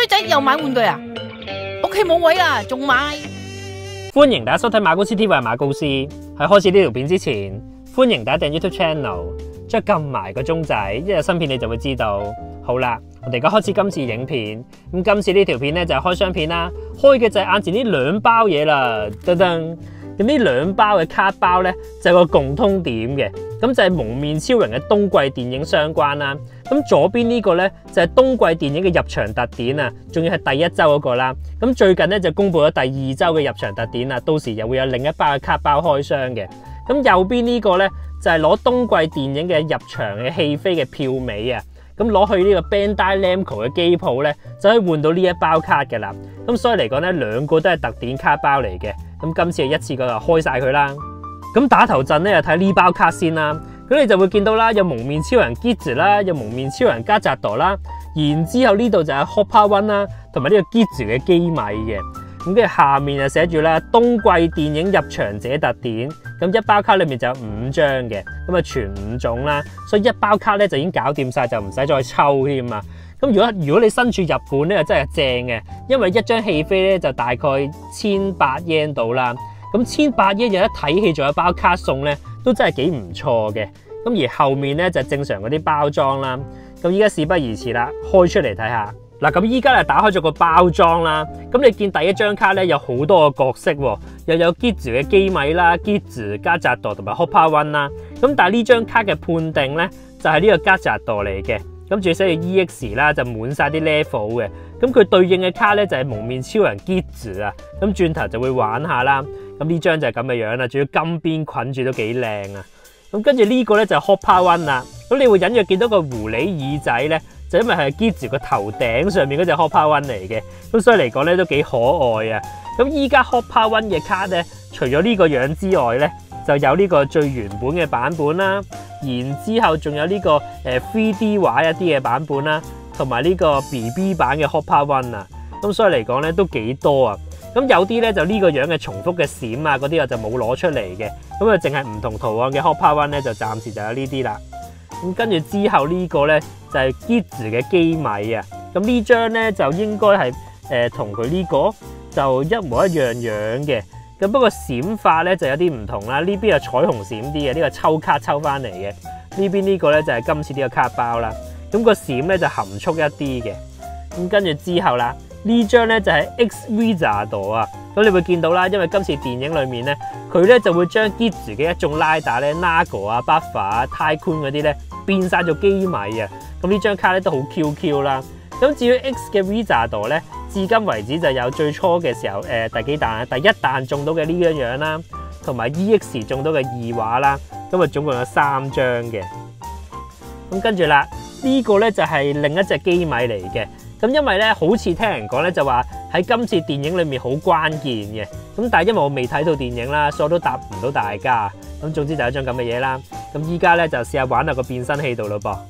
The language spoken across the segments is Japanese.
仔又買玩具啊？屋企冇位啦，仲買？ 歡迎大家收睇馬高斯 TV， 係馬高斯。喺開始呢條片之前，歡迎大家訂 YouTube Channel， 再撳埋個鐘仔，一有新片你就會知道。好啦，我哋而家開始今次影片。咁今次呢條片咧就係開箱片啦，開嘅就係眼前呢兩包嘢啦，噔噔。咁呢兩包嘅卡包咧就有個共通點嘅，咁就係蒙面超人嘅冬季電影相關啦。咁左邊呢個咧就係冬季電影嘅入場特典啊，仲要係第一周嗰個啦。咁最近咧就公布咗第二周嘅入場特典啦，到時又會有另一包嘅卡包開箱嘅。咁右邊呢個咧就係攞冬季電影嘅入場嘅戲飛嘅票尾啊，咁攞去呢個 Bandai Namco 嘅機鋪咧就可以換到呢一包卡嘅啦。咁所以嚟講咧，兩個都係特典卡包嚟嘅。咁今次係一次過就開晒佢啦。咁打頭陣咧，就睇呢包卡先啦。咁你就會見到啦，有蒙面超人 Gitz 啦，有蒙面超人加扎朵啦。然之後呢度就係 Hopper One 啦，同埋呢個 Gitz 嘅機米嘅。咁跟住下面就寫住啦，冬季電影入場者特典。咁一包卡裏面就有5張嘅，咁啊全5種啦。所以一包卡咧就已經搞掂晒，就唔使再抽添啊。咁如果你身處日本咧，就真係正嘅，因為一張戲飛咧就大概1800 yen 到啦。咁1800 yen有得睇戲，仲有一包卡送咧，都真係幾唔錯嘅。咁而後面咧就正常嗰啲包裝啦。咁依家事不宜遲啦，開出嚟睇下。嗱，咁依家咧打開咗個包裝啦。咁你見第一張卡咧有好多個角色喎，又有 Gitz 嘅機米啦、Gitz 加扎朵同埋 Hopper One 啦。咁但係呢張卡嘅判定咧就係呢個加扎朵嚟嘅。咁仲要寫住 EX 啦，就滿晒啲 level 嘅。咁佢對應嘅卡咧就係蒙面超人 Gitz 啊。咁轉頭就會玩下啦。咁呢張就係咁嘅樣啦，仲要金邊捆住都幾靚啊。咁跟住呢個咧就係 Hopper One 啦。咁你會隱約見到個狐狸耳仔咧，就因為係 Gitz 個頭頂上面嗰隻 Hopper One 嚟嘅。咁所以嚟講咧都幾可愛啊。咁依家 Hopper One 嘅卡咧，除咗呢個樣之外咧，就有呢個最原本嘅版本啦。然之後仲有呢個3D 畫一啲嘅版本啦，同埋呢個 BB 版嘅 Hopper One 啊。咁所以嚟講咧都幾多啊。咁有啲咧就呢個樣嘅重複嘅閃啊嗰啲我就冇攞出嚟嘅。咁啊淨係唔同圖案嘅 Hopper One 咧就暫時就有呢啲啦。咁跟住之後呢個咧就係 Gitz 嘅機米啊。咁呢張咧就應該係同佢呢個就一模一樣樣嘅。咁不過閃法咧就有啲唔同啦，呢邊係彩虹閃啲嘅，呢個抽卡抽翻嚟嘅。呢邊呢個咧就係今次呢個卡包啦。咁個閃咧就含蓄一啲嘅。咁跟住之後啦，呢張咧就係 X-Wizard 啊。咁你會見到啦，因為今次電影裏面咧，佢咧就會將 Gitz 嘅一眾拉打咧 Nago 啊、Buffer 啊、Tycoon 嗰啲咧變晒做機米啊。咁呢張卡咧都好 QQ 啦。咁至於 X 嘅 Wizard 咧，至今為止就有最初嘅時候第幾彈啊？第一彈中到嘅呢樣樣啦，同埋 EX 中到嘅2畫啦。咁啊總共有3張嘅。咁跟住啦，呢個咧就係另一隻機米嚟嘅。咁因為咧好似聽人講咧就話喺今次電影裏面好關鍵嘅。咁但係因為我未睇到電影啦，所以我都答唔到大家。咁總之就有一張咁嘅嘢啦。咁依家咧就試下玩喺個變身器度咯噃。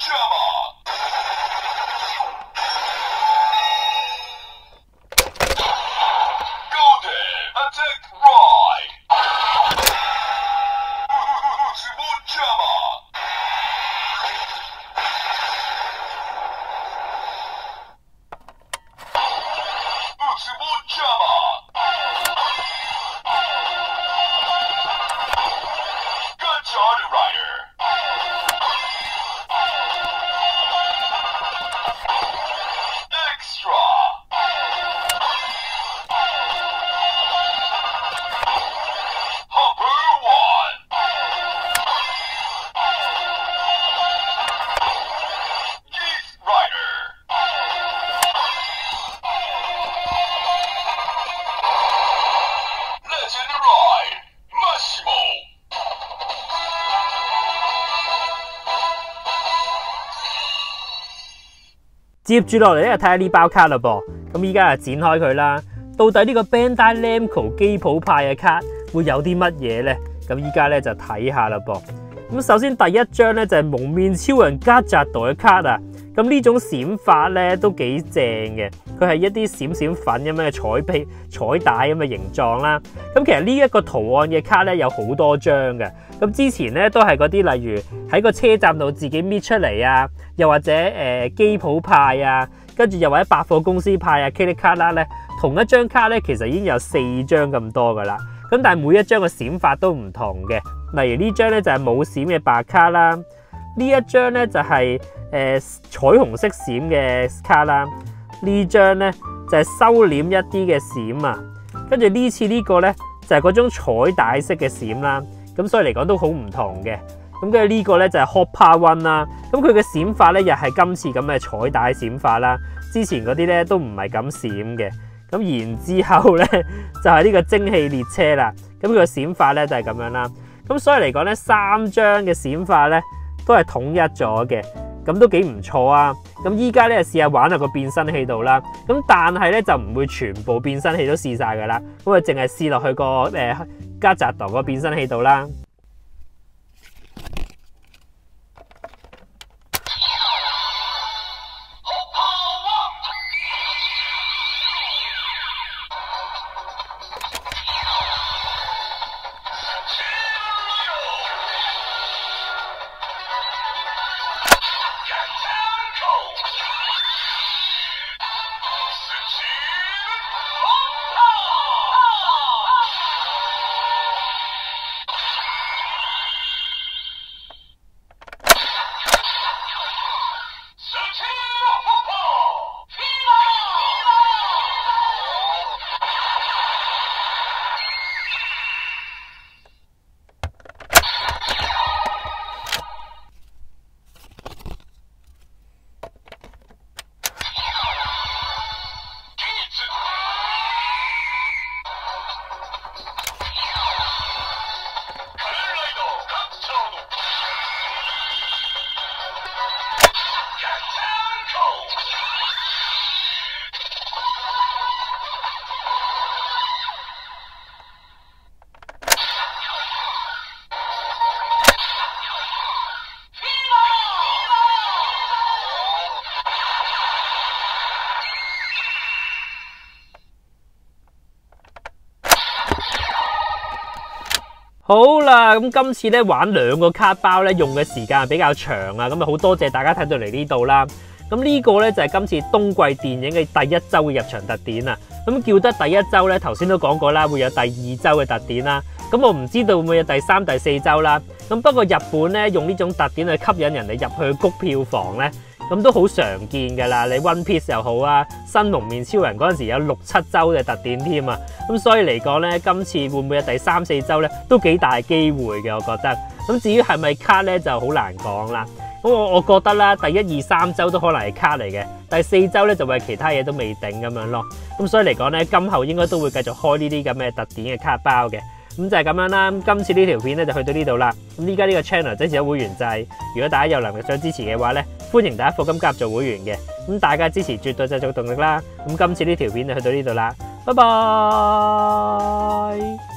接住落嚟咧，睇下呢包卡啦噃。咁依家就展開佢啦。到底呢個 Bandai Namco 機譜派嘅卡會有啲乜嘢呢？咁依家咧就睇下啦噃。咁首先第一張咧就係蒙面超人加扎朵嘅卡啊。咁呢種閃法咧都幾正嘅，佢係一啲閃閃粉咁樣嘅彩帶咁嘅形狀啦。咁其實呢一個圖案嘅卡咧有好多張嘅。咁之前咧都係嗰啲例如喺個車站度自己搣出嚟啊，又或者機譜派啊，跟住又或者百貨公司派啊 Kitty 卡啦咧，同一張卡咧其實已經有4張咁多噶啦。咁但係每一張嘅閃法都唔同嘅，例如呢張咧就係冇閃嘅白卡啦，呢一張咧就係彩虹色閃嘅卡啦，呢張咧就係收斂一啲嘅閃啊，跟住呢次呢個咧就係嗰種彩帶式嘅閃啦。咁所以嚟講都好唔同嘅。咁跟住呢個咧就係 Hopper One 啦。咁佢嘅閃法咧又係今次咁嘅彩帶閃法啦。之前嗰啲咧都唔係咁閃嘅。咁然之後咧就係呢個蒸汽列車啦。咁佢個閃法咧就係咁樣啦。咁所以嚟講咧3張嘅閃法咧都係統一咗嘅。咁都幾唔錯啊。咁依家咧試下玩下個變身器度啦。咁但係咧就唔會全部變身器都試晒噶啦。咁啊淨係試落去個加扎朵個變身器度啦。好啦，咁今次咧玩2個卡包咧，用嘅時間係比較長啊，咁啊好多謝大家睇到嚟呢度啦。咁呢個咧就係今次冬季電影嘅第1週嘅入場特典啊。咁叫得第1週咧，頭先都講過啦，會有第2週嘅特典啦。咁我唔知道會唔會有第3、第4週啦。咁不過日本咧用呢種特典去吸引人哋入去谷票房咧，咁都好常見㗎啦。你 One Piece 又好啊，新蒙面超人嗰陣時有6、7週嘅特典添啊。咁所以嚟講咧，今次會唔會有第3、4週咧，都幾大機會嘅，我覺得。咁至於係咪卡咧，就好難講啦。咁我覺得啦，第1、2、3週都可能係卡嚟嘅，第4週咧就會係其他嘢都未定咁樣咯。咁所以嚟講咧，今後應該都會繼續開呢啲咁嘅特典嘅卡包嘅。咁就係咁樣啦。今次呢條片咧就去到呢度啦。咁依家呢個 channel 支持咗會員制，如果大家有能力想支持嘅話咧，歡迎大家課金加入做會員嘅。咁大家支持絕對製造動力啦。咁今次呢條片就去到呢度啦，拜拜。